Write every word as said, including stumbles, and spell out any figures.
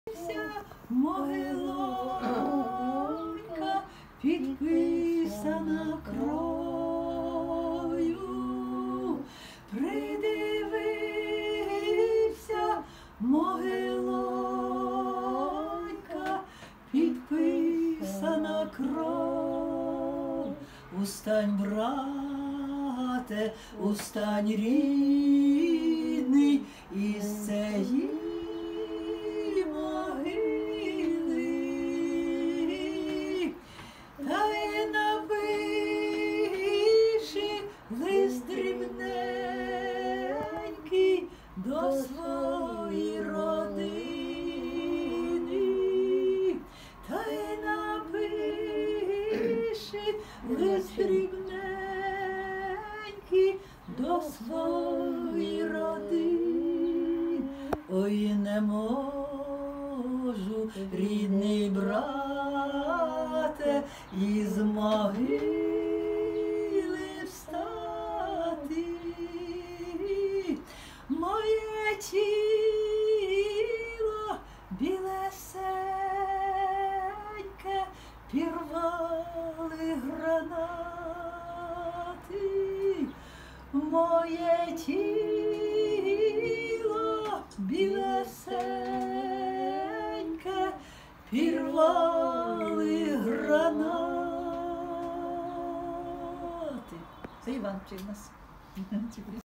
Могилонька підписана кров'ю, придивився, могилонька підписана кров. Устань, брате, устань, рідний, із цієї могили, та й напиши лист дрібненький до своєї родини, та й напиши лист дрібненький до своєї родини. Ой, не можу, рідний брате, із могили встати. Моє тіло білесеньке пірвали гранати. Моє тіло білесеньке пірвали гранати. Це Іван вчив нас.